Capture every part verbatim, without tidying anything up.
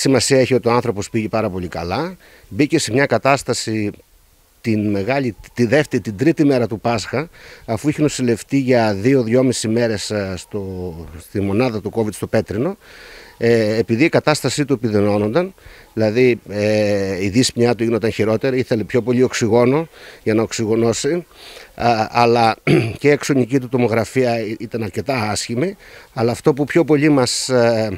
σημασία έχει ότι ο άνθρωπος πήγε πάρα πολύ καλά. Μπήκε σε μια κατάσταση την μεγάλη, τη δεύτερη, την τρίτη μέρα του Πάσχα, αφού είχε νοσηλευτεί για δύο-δυόμιση μέρες στο, στη μονάδα του COVID στο Πέτρινο, ε, επειδή η κατάστασή του επιδεινώνονταν, δηλαδή ε, η δύσπνοιά του γινόταν χειρότερη, ήθελε πιο πολύ οξυγόνο για να οξυγονώσει, α, αλλά και η εξωνική του τομογραφία ήταν αρκετά άσχημη, αλλά αυτό που πιο πολύ μας... Ε,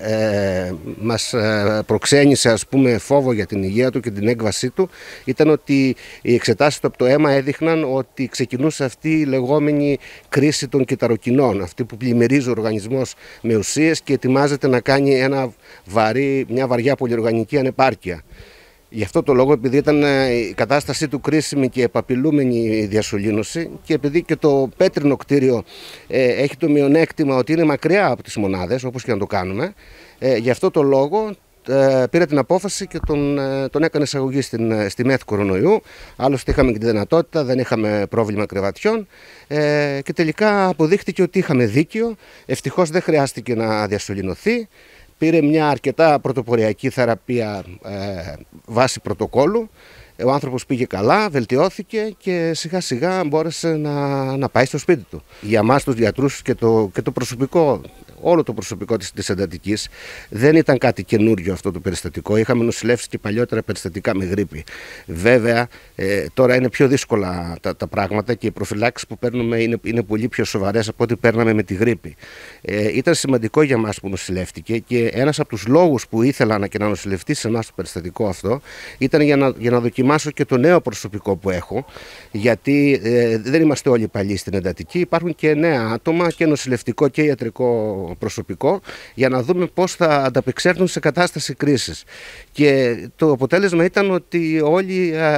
Ε, μας προξένησε, ας πούμε, φόβο για την υγεία του και την έκβασή του ήταν ότι οι εξετάσεις του από το αίμα έδειχναν ότι ξεκινούσε αυτή η λεγόμενη κρίση των κυταροκινών, αυτή που πλημμυρίζει ο οργανισμός με ουσίες και ετοιμάζεται να κάνει ένα βαρύ, μια βαριά πολυοργανική ανεπάρκεια. Γι' αυτό το λόγο, επειδή ήταν η κατάστασή του κρίσιμη και επαπειλούμενη διασωλήνωση και επειδή και το πέτρινο κτίριο ε, έχει το μειονέκτημα ότι είναι μακριά από τις μονάδες, όπως και να το κάνουμε, ε, γι' αυτό το λόγο ε, πήρε την απόφαση και τον, ε, τον έκανε εισαγωγή στην, στη ΜΕΘ κορονοϊού. Άλλωστε είχαμε και τη δυνατότητα, δεν είχαμε πρόβλημα κρεβατιών ε, και τελικά αποδείχτηκε ότι είχαμε δίκιο. Ευτυχώς δεν χρειάστηκε να διασωληνωθεί. Πήρε μια αρκετά πρωτοποριακή θεραπεία ε, βάση πρωτοκόλου. Ο άνθρωπος πήγε καλά, βελτιώθηκε και σιγά σιγά μπόρεσε να, να πάει στο σπίτι του. Για εμάς τους γιατρούς και το, και το προσωπικό, όλο το προσωπικό της, της εντατικής, δεν ήταν κάτι καινούριο αυτό το περιστατικό. Είχαμε νοσηλεύσει και παλιότερα περιστατικά με γρίπη. Βέβαια, ε, τώρα είναι πιο δύσκολα τα, τα πράγματα και οι προφυλάξεις που παίρνουμε είναι, είναι πολύ πιο σοβαρές από ό,τι παίρναμε με τη γρίπη. Ε, ήταν σημαντικό για μας που νοσηλεύτηκε και ένας από τους λόγους που ήθελα να, και να νοσηλευτεί σε εμάς το περιστατικό αυτό ήταν για να, για να δοκιμάσω και το νέο προσωπικό που έχω, γιατί ε, δεν είμαστε όλοι παλιοί στην εντατική. Υπάρχουν και νέα άτομα και νοσηλευτικό και ιατρικό προσωπικό για να δούμε πώς θα ανταπεξέλθουν σε κατάσταση κρίσης. Και το αποτέλεσμα ήταν ότι όλοι ε,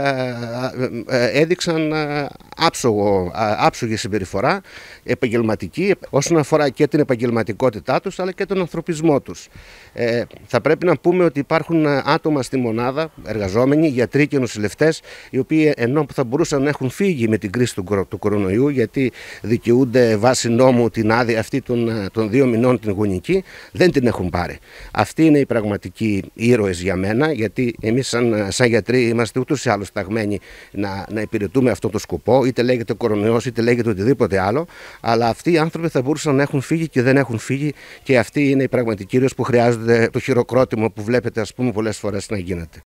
ε, έδειξαν άψογο, άψογη συμπεριφορά, επαγγελματική, όσον αφορά και την επαγγελματικότητά τους αλλά και τον ανθρωπισμό τους. Ε, θα πρέπει να πούμε ότι υπάρχουν άτομα στη μονάδα, εργαζόμενοι, γιατροί και νοσηλευτές, οι οποίοι ενώ θα μπορούσαν να έχουν φύγει με την κρίση του, του κορονοϊού, γιατί δικαιούνται βάσει νόμου την άδεια αυτή των, των δύο μηνών την γονική, δεν την έχουν πάρει. Αυτοί είναι οι πραγματικοί ήρωες για μένα, γιατί εμείς σαν, σαν γιατροί είμαστε ούτως ή άλλως ταγμένοι να, να υπηρετούμε αυτό το σκοπό, είτε λέγεται κορονοϊός είτε λέγεται οτιδήποτε άλλο, αλλά αυτοί οι άνθρωποι θα μπορούσαν να έχουν φύγει και δεν έχουν φύγει, και αυτοί είναι οι πραγματικοί ήρωες που χρειάζονται το χειροκρότημα που βλέπετε, ας πούμε, πολλές φορές να γίνεται.